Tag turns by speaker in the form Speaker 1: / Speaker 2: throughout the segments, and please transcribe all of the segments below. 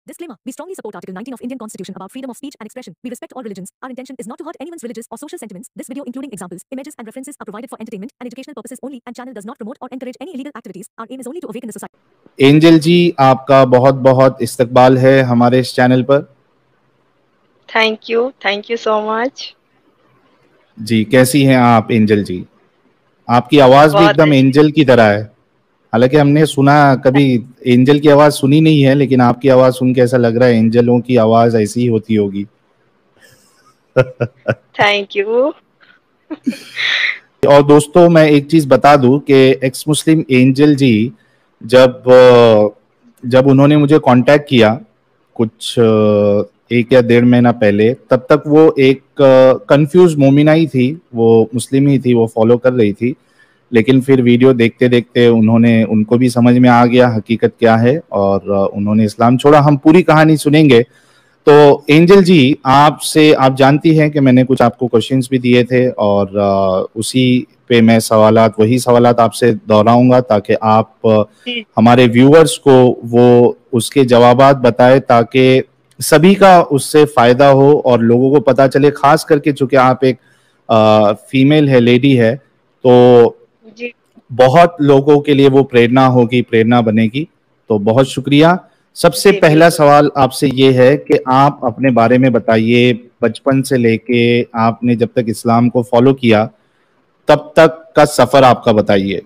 Speaker 1: Disclaimer. We strongly support Article 19 of Indian Constitution about freedom of speech and expression. We respect all religions. Our intention is not to hurt anyone's religious or social sentiments. This video, including examples, images, and references, are provided for entertainment and educational purposes only, and channel does not promote or encourage any illegal activities. Our aim is only to awaken the society.
Speaker 2: Angel ji, आपका बहुत बहुत इस्तकबाल है हमारे इस channel पर।
Speaker 3: Thank you so much.
Speaker 2: जी, कैसी हैं आप एंजल जी? आपकी आवाज भी एकदम एंजल की तरह है। हालांकि हमने सुना, कभी एंजल की आवाज सुनी नहीं है, लेकिन आपकी आवाज सुन के ऐसा लग रहा है एंजलों की आवाज ऐसी ही होती होगी।
Speaker 3: Thank you.
Speaker 2: और दोस्तों, मैं एक चीज बता दूं कि एक्स मुस्लिम एंजल जी जब उन्होंने मुझे कांटेक्ट किया कुछ 1 या 1.5 महीना पहले, तब तक वो एक कंफ्यूज मोमिना ही थी, वो मुस्लिम ही थी, वो फॉलो कर रही थी। लेकिन फिर वीडियो देखते देखते उनको भी समझ में आ गया हकीकत क्या है, और उन्होंने इस्लाम छोड़ा। हम पूरी कहानी सुनेंगे। तो एंजल जी, आप जानती हैं कि मैंने कुछ आपको क्वेश्चंस भी दिए थे, और उसी पे मैं वही सवालात आपसे दोहराऊंगा, ताकि आप हमारे व्यूअर्स को वो उसके जवाबात बताए, ताकि सभी का उससे फायदा हो और लोगों को पता चले। खास करके चूंकि आप एक फीमेल है, लेडी है, तो बहुत लोगों के लिए वो प्रेरणा बनेगी। तो बहुत शुक्रिया। सबसे पहला सवाल आपसे ये है कि आप अपने बारे में बताइए, बचपन से लेके आपने जब तक इस्लाम को फॉलो किया तब तक का सफर आपका बताइए।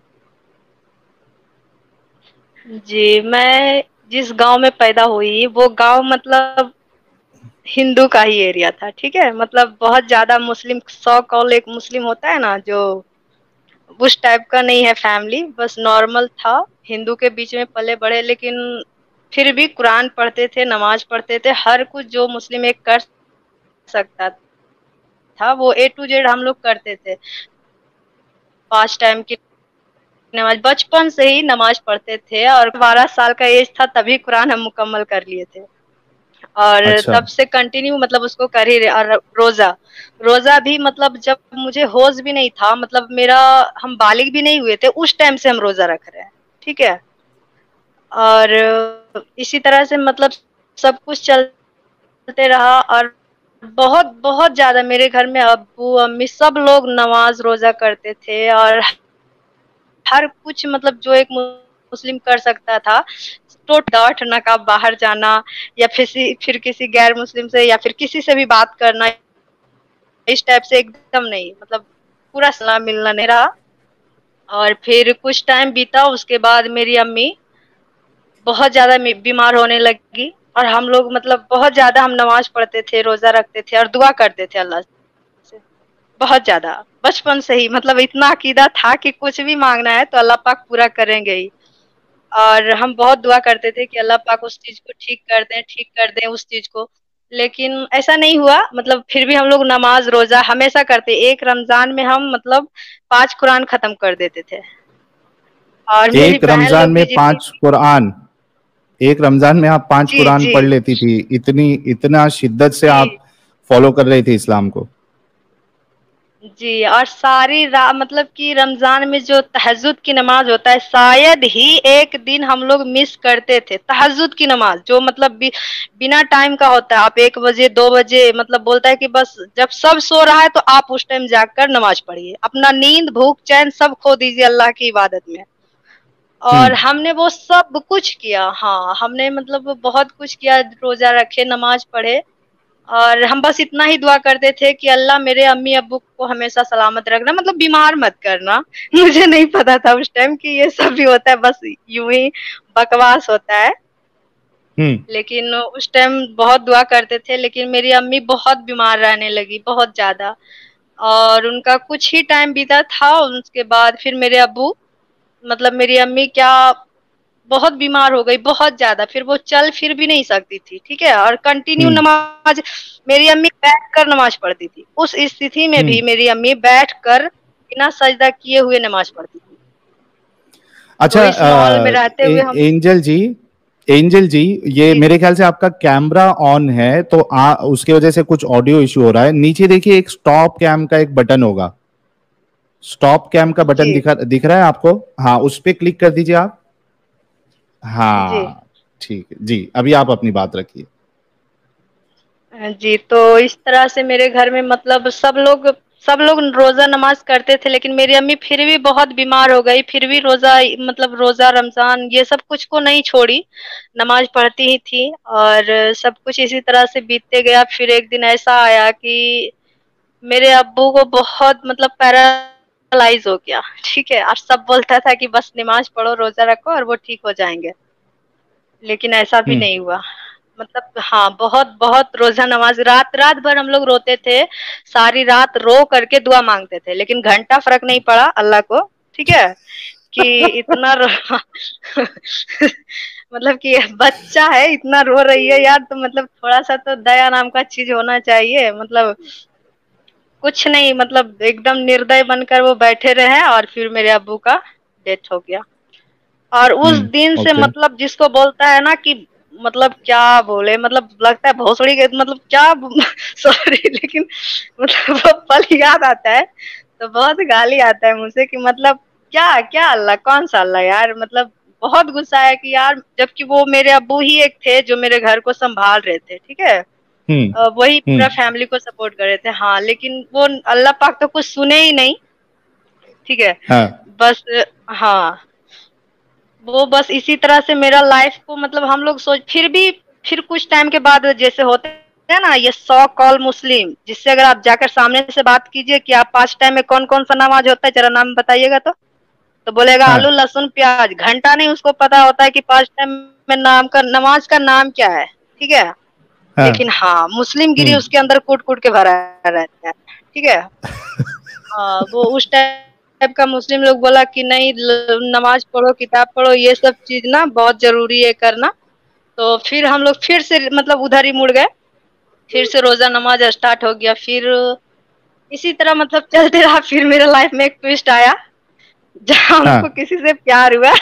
Speaker 3: जी, मैं जिस गांव में पैदा हुई वो गांव मतलब हिंदू का ही एरिया था। ठीक है, मतलब बहुत ज्यादा मुस्लिम, 100 कॉल एक मुस्लिम होता है ना, जो उस टाइप का नहीं है फैमिली, बस नॉर्मल था। हिंदू के बीच में पले बड़े, लेकिन फिर भी कुरान पढ़ते थे, नमाज पढ़ते थे, हर कुछ जो मुस्लिम एक कर सकता था वो A to Z हम लोग करते थे। 5 टाइम की नमाज, बचपन से ही नमाज पढ़ते थे, और 12 साल का एज था तभी कुरान हम मुकम्मल कर लिए थे, और तब से कंटिन्यू मतलब उसको कर ही रहे। और रोजा भी मतलब जब मुझे होश भी नहीं था, मतलब हम बालिग भी नहीं हुए थे उस टाइम से हम रोजा रख रहे हैं। ठीक है, और इसी तरह से मतलब सब कुछ चलते रहा, और बहुत बहुत ज्यादा मेरे घर में अब्बू अम्मी सब लोग नमाज रोजा करते थे, और हर कुछ मतलब जो एक मुस्लिम कर सकता था, तो डांट नकाब बाहर जाना, या फिर किसी गैर मुस्लिम से या फिर किसी से भी बात करना, इस टाइप से एकदम नहीं, मतलब पूरा सलाम मिलना नहीं रहा। और फिर कुछ टाइम बीता, उसके बाद मेरी अम्मी बहुत ज्यादा बीमार होने लगी, और हम लोग मतलब बहुत ज्यादा हम नमाज पढ़ते थे, रोजा रखते थे और दुआ करते थे अल्लाह से बहुत ज्यादा, बचपन से ही। मतलब इतना अकीदा था कि कुछ भी मांगना है तो अल्लाह पाक पूरा करेंगे ही, और हम बहुत दुआ करते थे कि अल्लाह पाक उस चीज को ठीक कर दें उस चीज को। लेकिन ऐसा नहीं हुआ, मतलब फिर भी हम लोग नमाज रोजा हमेशा करते। एक रमजान में हम मतलब 5 कुरान खत्म कर देते थे, और मेरी बहन लोग भी
Speaker 2: एक रमजान में आप 5 कुरान पढ़ लेती थी। इतना शिद्दत से आप फॉलो कर रही थी इस्लाम को।
Speaker 3: जी, और सारी रात मतलब कि रमजान में जो तहज्जुद की नमाज होता है, शायद ही एक दिन हम लोग मिस करते थे तहज्जुद की नमाज, जो मतलब बिना टाइम का होता है। आप 1 बजे 2 बजे मतलब बोलता है कि बस जब सब सो रहा है तो आप उस टाइम जाकर नमाज पढ़िए, अपना नींद भूख चैन सब खो दीजिए अल्लाह की इबादत में। और हमने वो सब कुछ किया। हाँ, हमने मतलब बहुत कुछ किया, रोजा रखे, नमाज पढ़े, और हम बस इतना ही दुआ करते थे कि अल्लाह मेरे अम्मी अब्बू को हमेशा सलामत रखना, मतलब बीमार मत करना। मुझे नहीं पता था उस टाइम कि ये सब भी होता है, बस यूं ही बकवास होता है। लेकिन उस टाइम बहुत दुआ करते थे। लेकिन मेरी अम्मी बहुत बीमार रहने लगी, बहुत ज्यादा, और उनका कुछ ही टाइम बीता था, उसके बाद फिर मेरे अब्बू मतलब मेरी अम्मी क्या बहुत बीमार हो गई, बहुत ज्यादा, फिर वो चल फिर भी नहीं सकती थी। ठीक है, और कंटिन्यू नमाज, मेरी अम्मी बैठ कर नमाज पढ़ती थी। उस स्थिति में भी मेरी अम्मी बैठ कर बिना सजदा किए हुए नमाज पढ़ती थी।
Speaker 2: अच्छा,
Speaker 3: तो इस माहौल में रहते हुए हम
Speaker 2: एंजल जी, ये मेरे ख्याल से आपका कैमरा ऑन है, तो उसके वजह से कुछ ऑडियो इश्यू हो रहा है। नीचे देखिए, एक स्टॉप कैम का एक बटन होगा, स्टॉप कैम का बटन दिख रहा है आपको? हाँ, उस पर क्लिक कर दीजिए आप। हाँ, ठीक है जी, अभी आप अपनी बात रखिए।
Speaker 3: जी, तो इस तरह से मेरे घर में मतलब सब लोग रोजा नमाज करते थे, लेकिन मेरी अम्मी फिर भी बहुत बीमार हो गई, फिर भी रोजा मतलब रोजा रमजान ये सब कुछ को नहीं छोड़ी, नमाज पढ़ती ही थी और सब कुछ इसी तरह से बीतते गया। फिर एक दिन ऐसा आया कि मेरे अब्बू को बहुत मतलब पैरालाइज हो गया, ठीक है, और सब बोलता था कि बस नमाज पढ़ो, रोजा रखो और वो ठीक हो जाएंगे, लेकिन ऐसा भी
Speaker 2: हम्म।
Speaker 3: नहीं हुआ। मतलब हाँ, बहुत बहुत रोजा नमाज, रात रात भर हम लोग रोते थे, सारी रात रो करके दुआ मांगते थे, लेकिन घंटा फर्क नहीं पड़ा अल्लाह को, ठीक है, कि इतना रो मतलब कि बच्चा है इतना रो रही है यार, तो मतलब थोड़ा सा तो दया नाम का चीज होना चाहिए। मतलब कुछ नहीं, मतलब एकदम निर्दय बनकर वो बैठे रहे और फिर मेरे अब्बू का डेथ हो गया। और उस दिन से
Speaker 2: ओके।
Speaker 3: मतलब जिसको बोलता है ना कि मतलब क्या बोले, मतलब लगता है भोसड़ी के मतलब क्या सॉरी, लेकिन मतलब वो पल याद आता है तो बहुत गाली आता है मुझसे कि मतलब क्या क्या अल्लाह, कौन सा अल्लाह यार। मतलब बहुत गुस्सा है कि यार, जबकि वो मेरे अब्बू ही एक थे जो मेरे घर को संभाल रहे थे, ठीक है,
Speaker 2: हम्म।
Speaker 3: वही पूरा
Speaker 2: हम्म।
Speaker 3: फैमिली को सपोर्ट कर रहे थे, हाँ, लेकिन वो अल्लाह पाक तो कुछ सुने ही नहीं, ठीक है,
Speaker 2: हाँ।
Speaker 3: बस हाँ, वो बस इसी तरह से मेरा लाइफ को मतलब हम लोग सोच, फिर कुछ टाइम के बाद जैसे होते हैं ना ये 100 कॉल मुस्लिम, जिससे अगर आप जाकर सामने से बात कीजिए कि आप 5 टाइम में कौन कौन सा नमाज होता है, जरा नाम बताइएगा, तो बोलेगा
Speaker 2: हाँ।
Speaker 3: आलू लहसुन प्याज, घंटा नहीं उसको पता होता है कि 5 टाइम में नाम का नमाज का नाम क्या है, ठीक है,
Speaker 2: हाँ।
Speaker 3: लेकिन हाँ मुस्लिम गिरी
Speaker 2: हम्म।
Speaker 3: उसके अंदर कूट कूट के भरा रहता है, ठीक है। हाँ, वो उस टाइप का मुस्लिम लोग बोला कि नहीं, नमाज पढ़ो, किताब पढ़ो, ये सब चीज ना बहुत जरूरी है करना। तो फिर हम लोग फिर से मतलब उधर ही मुड़ गए, फिर से रोजा नमाज स्टार्ट हो गया। फिर इसी तरह मतलब चलते रहा। फिर मेरे लाइफ में एक ट्विस्ट आया जहाँ हमको
Speaker 2: हाँ।
Speaker 3: किसी से प्यार हुआ।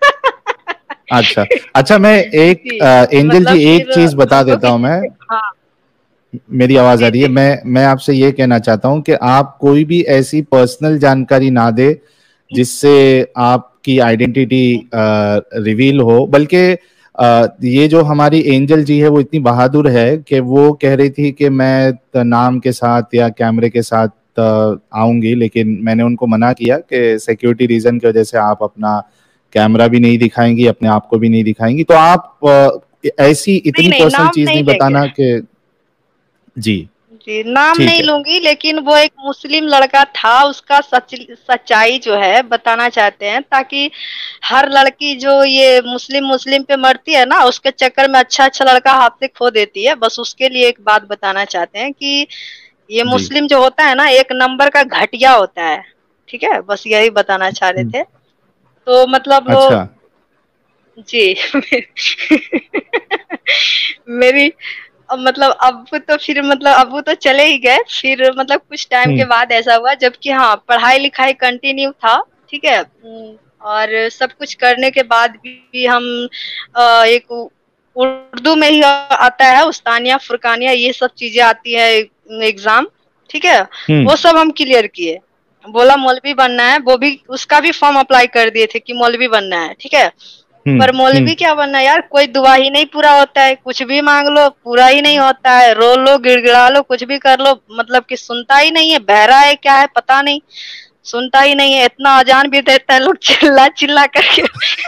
Speaker 2: अच्छा। अच्छा, मैं एक
Speaker 3: जी,
Speaker 2: एंजल
Speaker 3: मतलब
Speaker 2: जी एक
Speaker 3: फिर
Speaker 2: चीज बता
Speaker 3: हमको
Speaker 2: देता हूँ
Speaker 3: किसी
Speaker 2: मैं।
Speaker 3: से, हाँ,
Speaker 2: मेरी आवाज आ
Speaker 3: जी
Speaker 2: रही है?
Speaker 3: जी
Speaker 2: मैं आपसे ये कहना चाहता हूँ कि आप कोई भी ऐसी पर्सनल जानकारी ना दे जिससे आपकी आइडेंटिटी रिवील हो, बल्कि ये जो हमारी एंजल जी है वो इतनी बहादुर है कि वो कह रही थी कि मैं नाम के साथ या कैमरे के साथ आऊंगी, लेकिन मैंने उनको मना किया कि सिक्योरिटी रीजन की वजह से आप अपना कैमरा भी नहीं दिखाएंगी, अपने आप को भी नहीं दिखाएंगी। तो आप ऐसी
Speaker 3: नहीं
Speaker 2: इतनी
Speaker 3: नहीं,
Speaker 2: पर्सनल
Speaker 3: नाम
Speaker 2: चीज
Speaker 3: नहीं
Speaker 2: नहीं
Speaker 3: लेंगे।
Speaker 2: बताना कि। जी।
Speaker 3: जी, नाम
Speaker 2: ठीक
Speaker 3: नहीं
Speaker 2: है।
Speaker 3: लूंगी, लेकिन वो एक मुस्लिम लड़का था, उसका सच्चाई जो है बताना चाहते हैं, ताकि हर लड़की जो ये मुस्लिम मुस्लिम पे मरती है ना, उसके चक्कर में अच्छा अच्छा लड़का हाथ से खो देती है। बस उसके लिए एक बात बताना चाहते हैं कि ये
Speaker 2: जी।
Speaker 3: मुस्लिम जो होता है ना, एक नंबर का घटिया होता है, ठीक है, बस यही बताना चाह रहे थे। तो मतलब
Speaker 2: अच्छा।
Speaker 3: जी मेरी मतलब अब्बू तो फिर मतलब अब्बू तो चले ही गए। फिर मतलब कुछ टाइम के
Speaker 2: हम्म।
Speaker 3: बाद ऐसा हुआ, जबकि हाँ पढ़ाई लिखाई कंटिन्यू था, ठीक है, और सब कुछ करने के बाद भी हम एक उर्दू में ही आता है उस्तानिया फुरकानिया, ये सब चीजें आती है एग्जाम, ठीक है,
Speaker 2: हम्म।
Speaker 3: वो सब हम क्लियर किए। बोला मौलवी बनना है, वो भी उसका भी फॉर्म अप्लाई कर दिए थे कि मौलवी बनना है, ठीक है, पर
Speaker 2: हम्म।
Speaker 3: मौलवी क्या बनना यार, कोई दुआ ही नहीं पूरा होता है, कुछ भी मांग लो पूरा ही नहीं होता है, रो लो गिड़गिड़ा लो कुछ भी कर लो, मतलब कि सुनता ही नहीं है, बहरा है क्या है पता नहीं, सुनता ही नहीं है। इतना अजान भी देता है लोग चिल्ला चिल्ला करके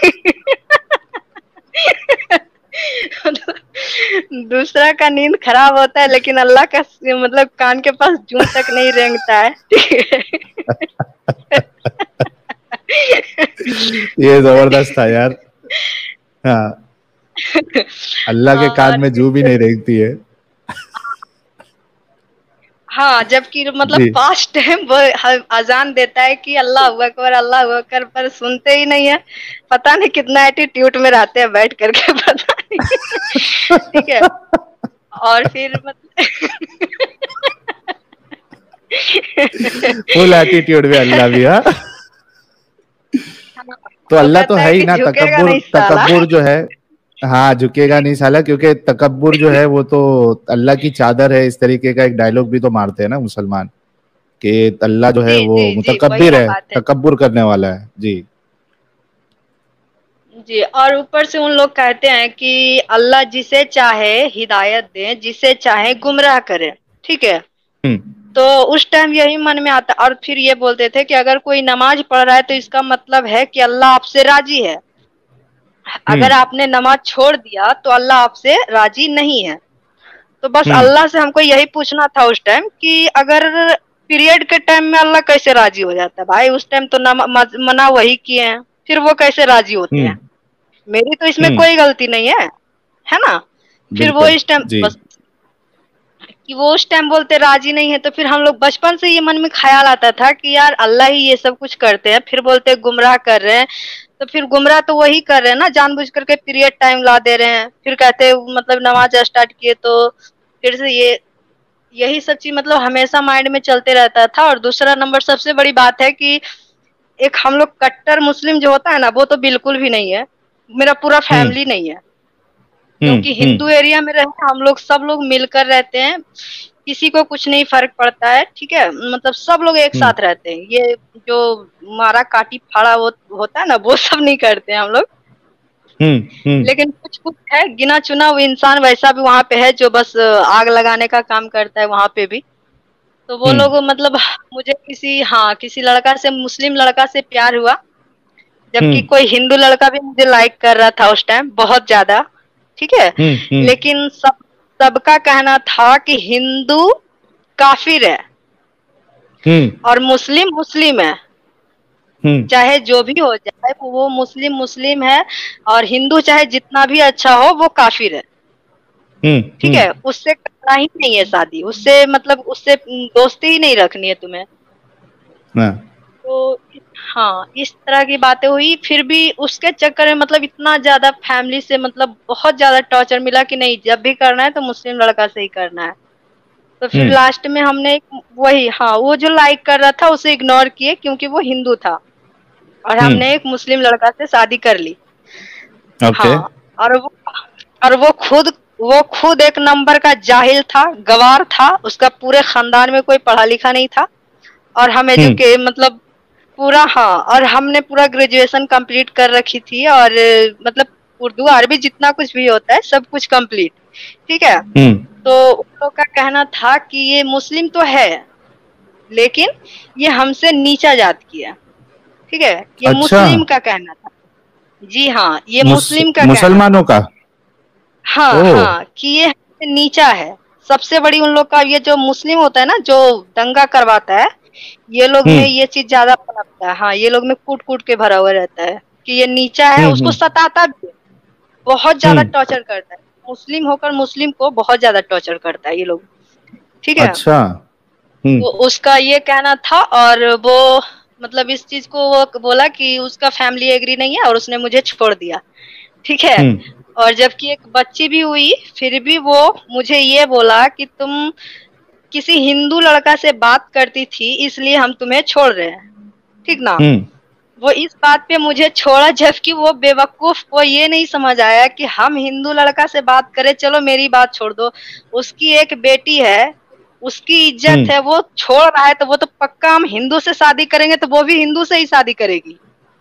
Speaker 3: दूसरा का नींद खराब होता है, लेकिन अल्लाह का मतलब कान के पास जूं तक नहीं रेंगता है, ठीक है।
Speaker 2: ये जबरदस्त था यार। हाँ। अल्लाह के कान
Speaker 3: और
Speaker 2: में जू भी नहीं रेंगती है।
Speaker 3: हाँ, जबकि मतलब
Speaker 2: जी।
Speaker 3: 5 टाइम वो अजान देता है कि अल्लाह अकबर, पर सुनते ही नहीं है। पता नहीं कितना एटीट्यूड में रहते हैं बैठ करके पता नहीं। ठीक है, और फिर मतलब
Speaker 2: फुल एटीट्यूड में अल्लाह भी, हाँ। तो
Speaker 3: वो
Speaker 2: अल्लाह तो
Speaker 3: कहता
Speaker 2: है
Speaker 3: है
Speaker 2: ही
Speaker 3: कि
Speaker 2: ना,
Speaker 3: झुकेगा
Speaker 2: तकब्बुर
Speaker 3: नहीं साला।
Speaker 2: तकब्बुर जो है। हाँ, झुकेगा नहीं साला, क्योंकि तकब्बुर जो है वो तो अल्लाह की चादर है, इस तरीके का एक डायलॉग भी तो मारते हैं ना मुसलमान, कि अल्लाह जो है
Speaker 3: जी
Speaker 2: वो
Speaker 3: जी जी, वही
Speaker 2: मुतकब्बिर
Speaker 3: ना
Speaker 2: है,
Speaker 3: बात है।
Speaker 2: तकब्बुर करने वाला है। जी।
Speaker 3: जी, और ऊपर से उन लोग कहते हैं कि अल्लाह जिसे चाहे हिदायत दे, जिसे चाहे गुमराह करे, ठीक है।
Speaker 2: हम्म
Speaker 3: तो उस टाइम यही मन में आता, और फिर ये बोलते थे कि अगर कोई नमाज पढ़ रहा है तो इसका मतलब है कि अल्लाह आपसे राजी है। अगर
Speaker 2: हम्म
Speaker 3: आपने नमाज छोड़ दिया तो अल्लाह आपसे राजी नहीं है। तो बस
Speaker 2: हम्म
Speaker 3: अल्लाह से हमको यही पूछना था उस टाइम कि अगर पीरियड के टाइम में अल्लाह कैसे राजी हो जाता है भाई? उस टाइम तो मना वही किए हैं, फिर वो कैसे राजी होते
Speaker 2: हम्म
Speaker 3: हैं? मेरी तो इसमें
Speaker 2: हम्म
Speaker 3: कोई गलती नहीं है ना? फिर वो
Speaker 2: बिल्कुल
Speaker 3: इस टाइम
Speaker 2: जी।
Speaker 3: बस कि वो उस टाइम बोलते राजी नहीं है, तो फिर हम लोग बचपन से ये मन में ख्याल आता था कि यार अल्लाह ही ये सब कुछ करते हैं, फिर बोलते गुमराह कर रहे हैं। तो फिर गुमराह तो वही कर रहे हैं ना, जानबूझ करके पीरियड टाइम ला दे रहे हैं, फिर कहते मतलब नमाज स्टार्ट किए तो फिर से ये यही सब चीज मतलब हमेशा माइंड में चलते रहता था। और दूसरा नंबर सबसे बड़ी बात है कि एक हम लोग कट्टर मुस्लिम जो होता है ना, वो तो बिल्कुल भी नहीं है। मेरा पूरा
Speaker 2: हम्म
Speaker 3: फैमिली नहीं है, क्योंकि हिंदू
Speaker 2: हम्म
Speaker 3: एरिया में रहते हम लोग, सब लोग मिलकर रहते हैं, किसी को कुछ नहीं फर्क पड़ता है, ठीक है। मतलब सब लोग एक
Speaker 2: हम्म
Speaker 3: साथ रहते हैं, ये जो मारा काटी फाड़ा वो होता है ना, वो सब नहीं करते हैं हम लोग।
Speaker 2: हम्म
Speaker 3: लेकिन कुछ कुछ है गिना चुना वो इंसान वैसा भी वहां पे है जो बस आग लगाने का काम करता है वहां पे भी। तो वो
Speaker 2: हम्म
Speaker 3: लोग मतलब मुझे किसी लड़का से, मुस्लिम लड़का से प्यार हुआ, जबकि
Speaker 2: हम्म
Speaker 3: कोई हिंदू लड़का भी मुझे लाइक कर रहा था उस टाइम बहुत ज्यादा, ठीक है।
Speaker 2: हम्म
Speaker 3: लेकिन सबका कहना था कि हिंदू काफिर है
Speaker 2: हम्म
Speaker 3: और मुस्लिम मुस्लिम है,
Speaker 2: हम्म
Speaker 3: चाहे जो भी हो जाए वो मुस्लिम मुस्लिम है, और हिंदू चाहे जितना भी अच्छा हो वो काफिर है, ठीक
Speaker 2: हम्म
Speaker 3: है। उससे करना ही नहीं है शादी, उससे मतलब उससे दोस्ती ही नहीं रखनी है तुम्हें।
Speaker 2: हाँ
Speaker 3: तो हाँ, इस तरह की बातें हुई, फिर भी उसके चक्कर में मतलब इतना ज्यादा फैमिली से मतलब बहुत ज्यादा टॉर्चर मिला कि नहीं, जब भी करना है तो मुस्लिम लड़का से ही करना है। तो फिर
Speaker 2: हम्म
Speaker 3: लास्ट में हमने वही वो जो लाइक कर रहा था उसे इग्नोर किए, क्योंकि वो हिंदू था, और हमने एक मुस्लिम लड़का से शादी कर ली।
Speaker 2: ओके
Speaker 3: हाँ, और वो खुद एक नंबर का जाहिल था, गवार था, उसका पूरे खानदान में कोई पढ़ा लिखा नहीं था, और हम
Speaker 2: हम्म
Speaker 3: मतलब पूरा और हमने पूरा ग्रेजुएशन कंप्लीट कर रखी थी, और मतलब उर्दू अरबी जितना कुछ भी होता है सब कुछ कंप्लीट, ठीक है।
Speaker 2: हम्म
Speaker 3: तो उन लोग का कहना था कि ये मुस्लिम तो है, लेकिन ये हमसे नीचा जात की है, ठीक है। ये
Speaker 2: अच्छा
Speaker 3: मुस्लिम का कहना था। जी हाँ, ये मुस्लिम का कहना था।
Speaker 2: मुसलमानों का
Speaker 3: हाँ
Speaker 2: ओ
Speaker 3: हाँ, कि ये हमसे नीचा है। सबसे बड़ी उन लोग का ये जो मुस्लिम होता है ना, जो दंगा करवाता है, ये लोग में
Speaker 2: हम्म
Speaker 3: ये चीज ज्यादा पनपता है। हाँ, ये लोग में कूट कूट के भरा हुआ रहता है कि ये नीचा है, उसको
Speaker 2: हम्म
Speaker 3: सताता भी है, बहुत ज्यादा
Speaker 2: हम्म
Speaker 3: टॉर्चर करता है। मुस्लिम होकर मुस्लिम को बहुत ज्यादा टॉर्चर करता है ये लोग, ठीक है।
Speaker 2: अच्छा हम्म
Speaker 3: तो उसका ये कहना था, और वो मतलब इस चीज को वो बोला कि उसका फैमिली एग्री नहीं है, और उसने मुझे छोड़ दिया, ठीक है।
Speaker 2: हम्म
Speaker 3: और जबकि एक बच्ची भी हुई, फिर भी वो मुझे ये बोला कि तुम किसी हिंदू लड़का से बात करती थी इसलिए हम तुम्हें छोड़ रहे हैं, ठीक ना।
Speaker 2: हम्म
Speaker 3: वो इस बात पे मुझे छोड़ा, जबकि वो बेवकूफ, वो ये नहीं समझ आया कि हम हिंदू लड़का से बात करें, चलो मेरी बात छोड़ दो, उसकी एक बेटी है, उसकी इज्जत
Speaker 2: हम्म
Speaker 3: है, वो छोड़ रहा है, तो वो तो पक्का हम हिंदू से शादी करेंगे तो वो भी हिंदू से ही शादी करेगी,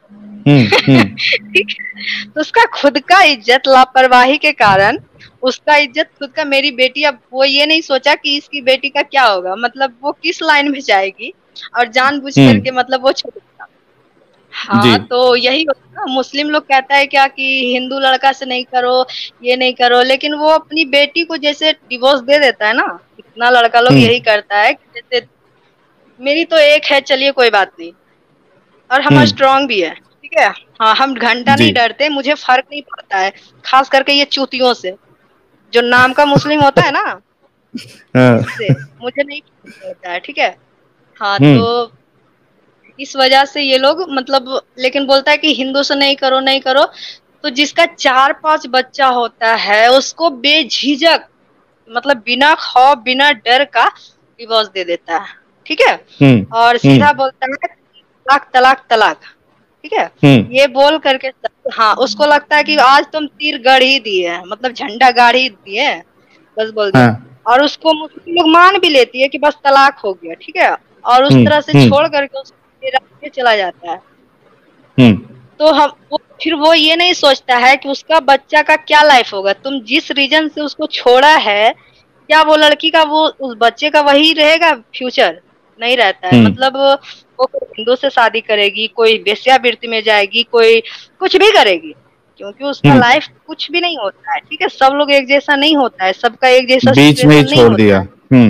Speaker 2: हम्म
Speaker 3: ठीक है। तो उसका खुद का इज्जत लापरवाही के कारण, उसका इज्जत खुद का, मेरी बेटी, अब वो ये नहीं सोचा कि इसकी बेटी का क्या होगा, मतलब वो किस लाइन में जाएगी, और जानबूझ
Speaker 2: हम्म
Speaker 3: करके मतलब वो छोड़ दिया।
Speaker 2: जी
Speaker 3: हाँ, तो यही होता है, मुस्लिम लोग कहता है क्या कि हिंदू लड़का से नहीं करो, ये नहीं करो, लेकिन वो अपनी बेटी को जैसे डिवोर्स दे देता है ना, इतना लड़का लोग
Speaker 2: हम्म
Speaker 3: यही करता है कि जैसे मेरी तो एक है, चलिए कोई बात नहीं, और हम
Speaker 2: हम्म
Speaker 3: स्ट्रांग भी है, ठीक है। हाँ, हम घंटा
Speaker 2: जी
Speaker 3: नहीं डरते, मुझे फर्क नहीं पड़ता है, खास करके ये चूतियों से, जो नाम का मुस्लिम होता है ना,
Speaker 2: हाँ
Speaker 3: इससे मुझे नहीं फर्क पड़ता है, ठीक है। हाँ,
Speaker 2: हम्म
Speaker 3: तो इस वजह से ये लोग मतलब, लेकिन बोलता है कि हिंदू से नहीं करो नहीं करो, तो जिसका 4-5 बच्चा होता है उसको बेझिझक, मतलब बिना खौफ बिना डर का डिवोर्स दे देता है, ठीक है।
Speaker 2: हम्म
Speaker 3: और
Speaker 2: हम्म
Speaker 3: सीधा बोलता है तलाक तलाक तलाक, ठीक है।
Speaker 2: हम्म
Speaker 3: ये बोल करके हाँ, उसको लगता है कि आज तुम तीर गड़ ही दिए, मतलब झंडा गाड़ ही दिए, बस बोल दिया।
Speaker 2: हाँ
Speaker 3: और उसको मुस्लिम लोग मान भी लेती है कि बस तलाक हो गया, ठीक है, और उस तरह से छोड़
Speaker 2: हम्म
Speaker 3: करके उसको रास्ते चला जाता है।
Speaker 2: हम्म
Speaker 3: तो हम फिर वो ये नहीं सोचता है कि उसका बच्चा का क्या लाइफ होगा। तुम जिस रीजन से उसको छोड़ा है, क्या वो लड़की का वो उस बच्चे का वही रहेगा फ्यूचर? नहीं रहता है। मतलब वो कोई हिंदू से शादी करेगी, कोई वेश्यावृत्ति में जाएगी, कोई कुछ भी करेगी, क्योंकि उसका लाइफ कुछ भी नहीं होता है। ठीक है, सब लोग एक जैसा नहीं होता है, सबका एक जैसा
Speaker 2: बीच में ही
Speaker 3: सिचुएशन नहीं
Speaker 2: छोड़
Speaker 3: होता
Speaker 2: दिया।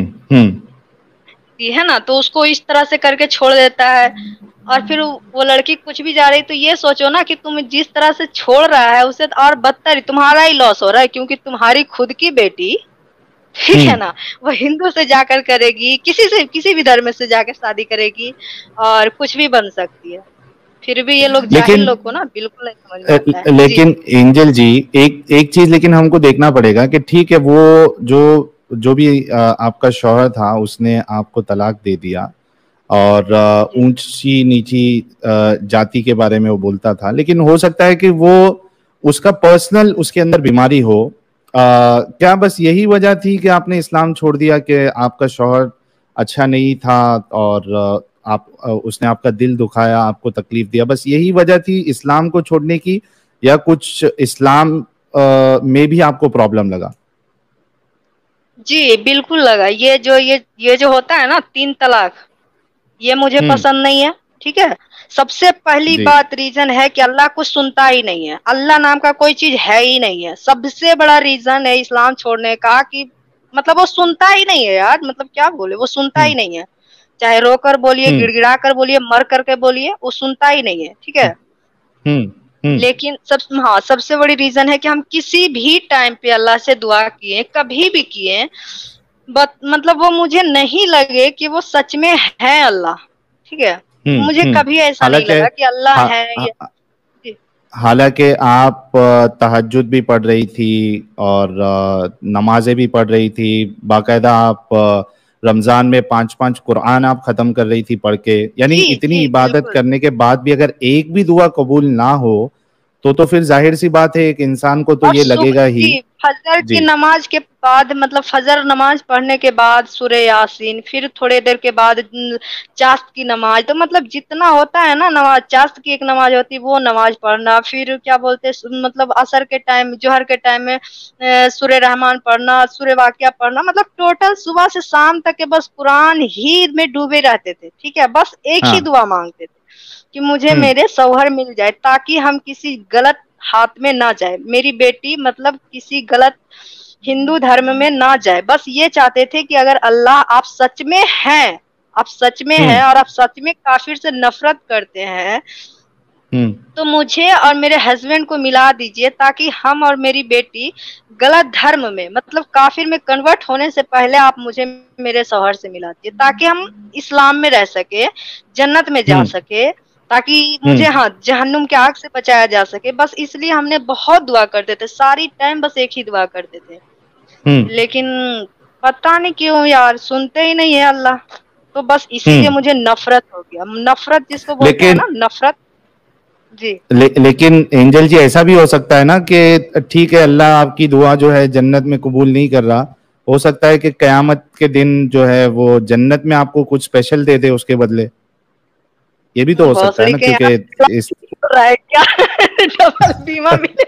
Speaker 3: है ना। तो उसको इस तरह से करके छोड़ देता है। और फिर वो लड़की कुछ भी जा रही, तो ये सोचो ना कि तुम जिस तरह से छोड़ रहा है उसे, और बदतर तुम्हारा ही लॉस हो रहा है, क्योंकि तुम्हारी खुद की बेटी, ठीक है ना, वो हिंदू से जाकर करेगी, किसी भी धर्म से जाकर शादी करेगी और कुछ भी बन सकती है। फिर भी ये लोग जाहिल लोग को ना बिल्कुल नहीं समझ में आता है।
Speaker 2: लेकिन एंजल जी, एक चीज लेकिन हमको देखना पड़ेगा कि ठीक है, वो जो भी आपका शौहर था उसने आपको तलाक दे दिया और ऊंची नीची जाति के बारे में वो बोलता था, लेकिन हो सकता है कि वो उसका पर्सनल उसके अंदर बीमारी हो। क्या बस यही वजह थी कि आपने इस्लाम छोड़ दिया कि आपका शौहर अच्छा नहीं था और उसने आपका दिल दुखाया, आपको तकलीफ दिया, बस यही वजह थी इस्लाम को छोड़ने की, या कुछ इस्लाम में भी आपको प्रॉब्लम लगा?
Speaker 3: जी बिल्कुल लगा। ये जो होता है ना 3 तलाक, ये मुझे पसंद नहीं है। ठीक है, सबसे पहली बात रीजन है कि अल्लाह कुछ सुनता ही नहीं है, अल्लाह नाम का कोई चीज है ही नहीं है। सबसे बड़ा रीजन है इस्लाम छोड़ने का कि मतलब वो सुनता ही नहीं है यार। मतलब क्या बोले, वो सुनता ही नहीं है। चाहे रोकर बोलिए, गिड़गिड़ा कर बोलिए, मर करके बोलिए, वो सुनता ही नहीं है। ठीक है। लेकिन सबसे बड़ी रीजन है कि हम किसी भी टाइम पे अल्लाह से दुआ किए, कभी भी किए, मतलब वो मुझे नहीं लगे कि वो सच में है अल्लाह। ठीक है, मुझे कभी ऐसा नहीं लगा कि अल्लाह है।
Speaker 2: हालांकि आप तहज्जुद भी पढ़ रही थी और नमाजें भी पढ़ रही थी, बाकायदा आप रमजान में 5-5 कुरान आप खत्म कर रही थी पढ़ के, यानी इतनी इबादत करने के बाद भी अगर एक भी दुआ कबूल ना हो तो फिर जाहिर सी बात है एक इंसान को तो ये लगेगा ही।
Speaker 3: फजर की नमाज के बाद, मतलब फजर नमाज पढ़ने के बाद सूरह यासीन, फिर थोड़ी देर के बाद चास्त की नमाज, तो मतलब जितना होता है ना नमाज, चास्त की एक नमाज होती है वो नमाज पढ़ना, फिर क्या बोलते मतलब असर के टाइम, जोहर के टाइम में सूरह रहमान पढ़ना, सूरह वाकिया पढ़ना, मतलब टोटल सुबह से शाम तक के बस कुरान ही में डूबे रहते थे। ठीक है, बस एक ही दुआ मांगते थे कि मुझे मेरे शौहर मिल जाए, ताकि हम किसी गलत हाथ में ना जाए, मेरी बेटी मतलब किसी गलत हिंदू धर्म में ना जाए। बस ये चाहते थे कि अगर अल्लाह आप सच में हैं, आप सच में हैं और आप सच में काफिर से नफरत करते हैं, तो मुझे और मेरे हस्बैंड को मिला दीजिए, ताकि हम और मेरी बेटी गलत धर्म में, मतलब काफिर में कन्वर्ट होने से पहले आप मुझे मेरे शौहर से मिला दीजिए, ताकि हम इस्लाम में रह सके, जन्नत में जा सके, ताकि मुझे जहन्नुम के आग से बचाया जा सके। बस इसलिए हमने बहुत दुआ करते थे, सारी टाइम बस एक ही दुआ करते थे। लेकिन पता नहीं क्यों यार सुनते ही नहीं है अल्लाह, तो बस इसीलिए मुझे नफरत हो गया। नफरत जिसको बोलते हैं ना, नफरत। जी
Speaker 2: लेकिन एंजल जी, ऐसा भी हो सकता है ना कि ठीक है अल्लाह आपकी दुआ जो है जन्नत में कबूल नहीं कर रहा, हो सकता है कि कयामत के दिन जो है वो जन्नत में आपको कुछ स्पेशल दे दे उसके बदले, ये भी तो हो सकता है ना, क्योंकि इस
Speaker 3: क्या डबल बीमा मिले।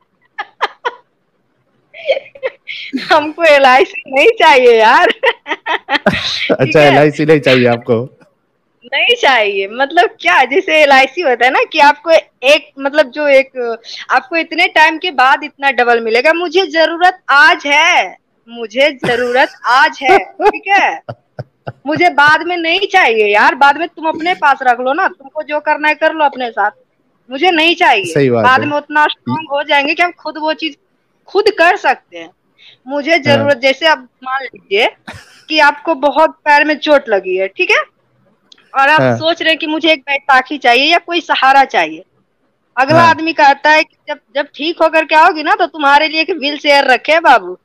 Speaker 3: हमको LIC नहीं चाहिए यार।
Speaker 2: अच्छा, LIC नहीं चाहिए आपको?
Speaker 3: नहीं चाहिए, मतलब क्या, जैसे LIC होता है ना कि आपको एक, मतलब जो एक आपको इतने टाइम के बाद इतना डबल मिलेगा। मुझे जरूरत आज है, मुझे जरूरत आज है। ठीक है, मुझे बाद में नहीं चाहिए यार, बाद में तुम अपने पास रख लो ना, तुमको जो करना है कर लो अपने साथ, मुझे नहीं चाहिए। बाद में उतना स्ट्रॉन्ग हो जाएंगे कि हम खुद वो चीज खुद कर सकते हैं। मुझे जरूरत, जैसे आप मान लीजिए कि आपको बहुत पैर में चोट लगी है, ठीक है, और आप सोच रहे हैं कि मुझे एक बैसाखी चाहिए या कोई सहारा चाहिए। अगला आदमी कहता है कि जब ठीक होकर के आओगी ना तो तुम्हारे लिए एक व्हील चेयर रखे है बाबू।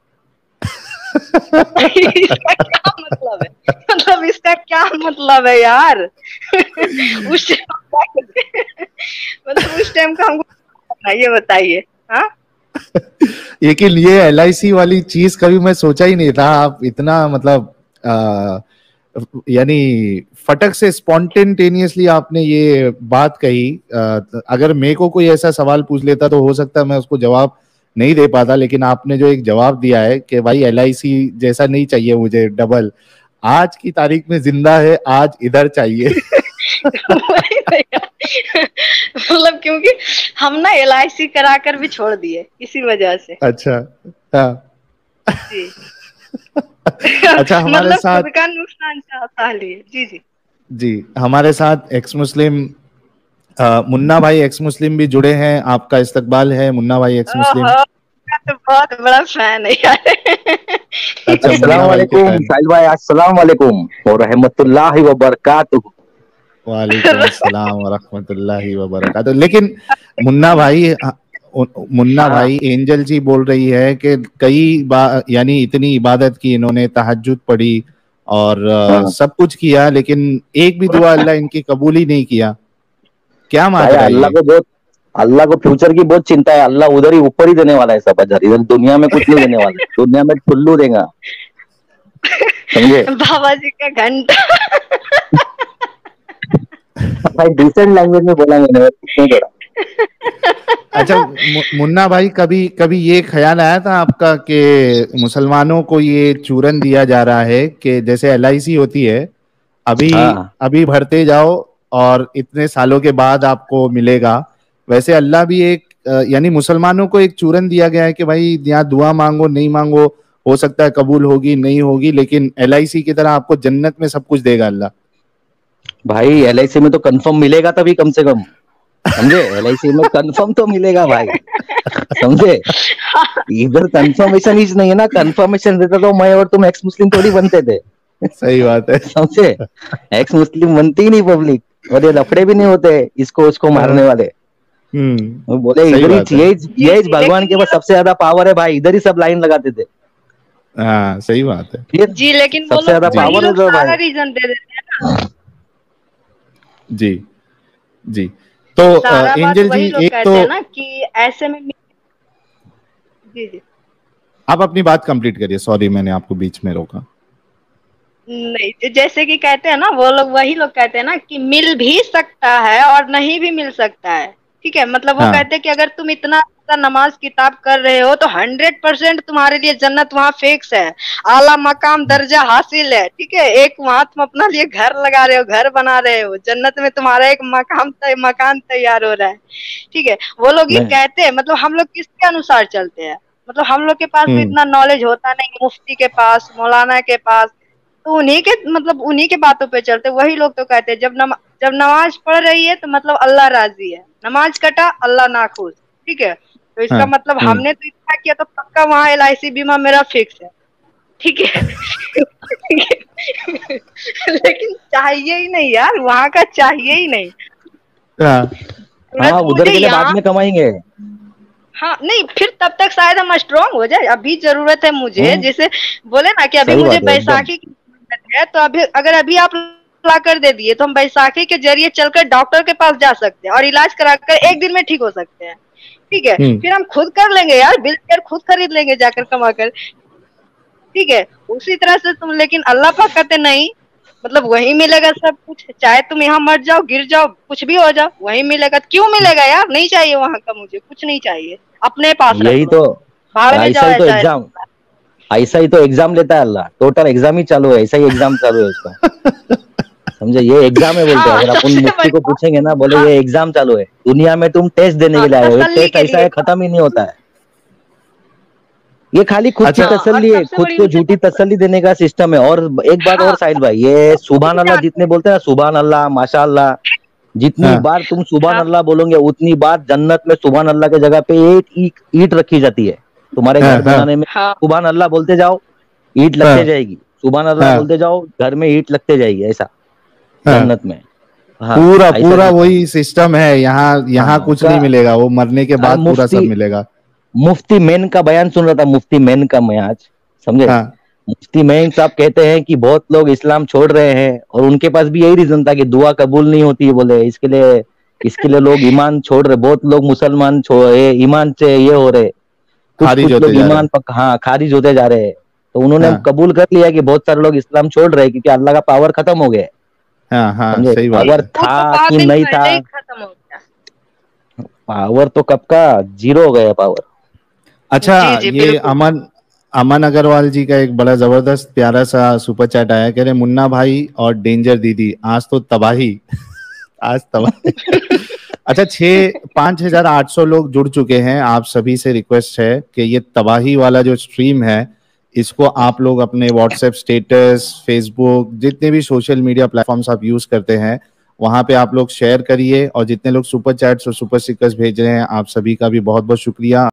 Speaker 3: इसका क्या मतलब है? मतलब इसका क्या मतलब है यार? उस मतलब उस टाइम का हमको ये बताइए। हाँ,
Speaker 2: लेकिन ये LIC वाली चीज कभी मैं सोचा ही नहीं था, आप इतना मतलब यानी फटक से स्पॉन्टेनियसली आपने ये बात कही। अगर मेरे को कोई ऐसा सवाल पूछ लेता तो हो सकता है मैं उसको जवाब नहीं दे पाता, लेकिन आपने जो एक जवाब दिया है कि भाई LIC जैसा नहीं चाहिए मुझे डबल, आज की तारीख में जिंदा है, आज इधर चाहिए।
Speaker 3: मतलब क्योंकि हम ना LIC करा कर भी छोड़ दिए इसी वजह से।
Speaker 2: अच्छा, हाँ
Speaker 3: जी।
Speaker 2: अच्छा, हमारे
Speaker 3: मतलब
Speaker 2: साथ
Speaker 3: खुद का नुकसान चाहता है। जी जी
Speaker 2: जी, हमारे साथ एक्स मुस्लिम मुन्ना भाई एक्स मुस्लिम भी जुड़े हैं। आपका इस्तकबाल है मुन्ना भाई एक्स मुस्लिम।
Speaker 3: तो बहुत बड़ा फैन है यार।
Speaker 2: अच्छा,
Speaker 4: अस्सलाम वालेकुम साहिल भाई, अस्सलाम वालेकुम व रहमतुल्लाहि व बरकातुहू।
Speaker 2: वालेकुम अस्सलाम व रहमतुल्लाहि व बरकातुहू। लेकिन मुन्ना भाई एंजल जी बोल रही है कि कई बार यानी इतनी इबादत की इन्होंने, तहज्जुद पढ़ी और सब कुछ किया, लेकिन एक भी दुआ अल्लाह इनकी कबूल ही नहीं किया। क्या मात्र है
Speaker 4: अल्लाह को फ्यूचर की बहुत चिंता है। अल्लाह उधर ही ऊपर ही देने वाला है सब अजर, इधर दुनिया में कुछ नहीं देने वाला है। दुनिया में ठुल्लू देगा, समझे?
Speaker 3: बाबा जी का घंटा।
Speaker 4: भाई डिसेंट लैंग्वेज में बोला मैंने, नहीं बोला।
Speaker 2: अच्छा मुन्ना भाई, कभी ये ख्याल आया था आपका कि मुसलमानों को ये चूरन दिया जा रहा है कि जैसे LIC होती है, अभी भरते जाओ और इतने सालों के बाद आपको मिलेगा, वैसे अल्लाह भी एक यानी मुसलमानों को एक चूरन दिया गया है कि भाई यहाँ दुआ मांगो, नहीं मांगो, हो सकता है कबूल होगी नहीं होगी, लेकिन LIC की तरह आपको जन्नत में सब कुछ देगा अल्लाह।
Speaker 4: भाई LIC में तो कंफर्म मिलेगा तभी, कम से कम, समझे? LIC में कंफर्म तो मिलेगा भाई, समझे? इधर कंफर्मेशन ही नहीं है ना। कंफर्मेशन देता तो मैं और तुम एक्स मुस्लिम थोड़ी बनते थे।
Speaker 2: सही बात है,
Speaker 4: समझे? एक्स मुस्लिम बनती ही नहीं पब्लिक, और ये लफड़े भी नहीं होते इसको उसको मारने वाले। बोले इधर ही ये भगवान के पास सबसे ज्यादा पावर है भाई, इधर ही सब लाइन लगाते थे।
Speaker 2: हाँ सही बात है
Speaker 3: जी, लेकिन
Speaker 4: सबसे ज्यादा पावर है
Speaker 3: सारा रीजन दे देते हैं ना।
Speaker 2: जी जी, तो एंजल जी एक तो
Speaker 3: ना कि ऐसे में जी
Speaker 2: आप अपनी बात कंप्लीट करिए, सॉरी मैंने आपको बीच में रोका।
Speaker 3: नहीं, जैसे कि कहते हैं ना वो लोग, वही लोग कहते हैं ना कि मिल भी सकता है और नहीं भी मिल सकता है, ठीक है? मतलब वो कहते हैं कि अगर तुम इतना नमाज किताब कर रहे हो तो 100% तुम्हारे लिए जन्नत वहाँ फिक्स है, आला मकाम दर्जा हासिल है, ठीक है? एक वहाँ तुम अपना लिए घर लगा रहे हो, घर बना रहे हो, जन्नत में तुम्हारा एक मकान तैयार हो रहा है, ठीक है? वो लोग ये कहते हैं, मतलब हम लोग किसके अनुसार चलते हैं? मतलब हम लोग के पास तो इतना नॉलेज होता नहीं, मुफ्ती के पास, मौलाना के पास, तो उन्हीं के बातों पे चलते। वही लोग तो कहते हैं जब नमाज पढ़ रही है तो मतलब अल्लाह राजी है, नमाज कटा अल्लाह नाखुश, ठीक है? तो इसका मतलब हमने तो इतना किया तो पक्का वहाँ LIC बीमा मेरा फिक्स है, ठीक है? लेकिन चाहिए ही नहीं यार, वहाँ का चाहिए ही नहीं।
Speaker 4: उधर के लिए बाद में कमाएंगे।
Speaker 3: हाँ नहीं, फिर तब तक शायद हम स्ट्रॉन्ग हो जाए। अभी जरूरत है मुझे, जैसे बोले ना कि अभी मुझे बैसाखी की जरूरत है, तो अभी आप ला कर दे दिए तो हम बैसाखी के जरिए चलकर डॉक्टर के पास जा सकते हैं और इलाज कराकर 1 दिन में ठीक हो सकते हैं, ठीक है? फिर हम खुद कर लेंगे यार, बिल कर खुद खरीद लेंगे जाकर कमा कर, ठीक है? उसी तरह से तुम, लेकिन अल्लाह पाक कहते नहीं, मतलब वही मिलेगा सब कुछ, चाहे तुम यहाँ मर जाओ, गिर जाओ, कुछ भी हो जाओ, वही मिलेगा। क्यों मिलेगा यार? नहीं चाहिए वहाँ का, मुझे कुछ नहीं चाहिए, अपने पास
Speaker 4: यही तो ऐसा ही तो एग्जाम लेता है अल्लाह, टोटल एग्जाम ही चालू है, ऐसा ही एग्जाम चालू है उसका, समझे? ये एग्जाम है बोलते हैं। अगर अपन मुफ्ती को पूछेंगे ना, बोले ये एग्जाम चालू है, दुनिया में तुम टेस्ट देने के लिए आए हो, टेस्ट ऐसा है खत्म ही नहीं होता है। ये खाली खुद की तसल्ली है, खुद को झूठी तसल्ली देने का सिस्टम है। और एक बात और साहिल भाई, ये सुभान अल्लाह जितने बोलते हैं ना, सुभान अल्लाह माशाअल्लाह, जितनी बार तुम सुभान अल्लाह बोलोगे उतनी बार जन्नत में सुभान अल्लाह के जगह पे एक ईंट रखी जाती है। तुम्हारे घर बनाने में सुभान अल्लाह बोलते जाओ, ईंट लगते जाएगी, सुभान अल्लाह बोलते जाओ, घर में ईंट लगते जाएगी, ऐसा जन्नत में।
Speaker 2: पूरा वही सिस्टम है। यहाँ कुछ नहीं मिलेगा, वो मरने के बाद पूरा सब मिलेगा।
Speaker 4: मुफ्ती मेन का बयान सुन रहा था, मुफ्ती मेन का मैं आज, समझे? मुफ्ती मेन साहब कहते हैं कि बहुत लोग इस्लाम छोड़ रहे हैं और उनके पास भी यही रीजन था कि दुआ कबूल नहीं होती है, बोले इसके लिए लोग ईमान छोड़ रहे, बहुत लोग मुसलमान छोड़े, ईमान से ये हो रहे, कुछ लोग ईमान खारिज होते जा रहे हैं। तो उन्होंने कबूल कर लिया कि बहुत सारे लोग इस्लाम छोड़ रहे हैं क्योंकि अल्लाह का पावर खत्म हो गया
Speaker 2: हाँ हाँ
Speaker 4: समझे,
Speaker 2: सही बात
Speaker 4: पावर
Speaker 2: है।
Speaker 3: वो तो
Speaker 4: था
Speaker 3: बहुत
Speaker 4: कि
Speaker 3: दिन
Speaker 4: नहीं था,
Speaker 3: पहले ही खत्म हो गया।
Speaker 4: पावर तो कब का जीरो हो गया पावर।
Speaker 2: अच्छा,
Speaker 3: जी जी
Speaker 2: ये
Speaker 3: बिल्कुल।
Speaker 2: अमन अमन अग्रवाल जी का एक बड़ा जबरदस्त प्यारा सा सुपर चैट आया, कह रहे मुन्ना भाई और डेंजर दीदी आज तो तबाही, आज तबाही। अच्छा, 5,800 लोग जुड़ चुके हैं। आप सभी से रिक्वेस्ट है कि ये तबाही वाला जो स्ट्रीम है इसको आप लोग अपने व्हाट्सएप स्टेटस, फेसबुक, जितने भी सोशल मीडिया प्लेटफॉर्म्स आप यूज करते हैं वहां पे आप लोग शेयर करिए। और जितने लोग सुपर चैट्स और सुपर स्टिकर्स भेज रहे हैं आप सभी का भी बहुत बहुत शुक्रिया।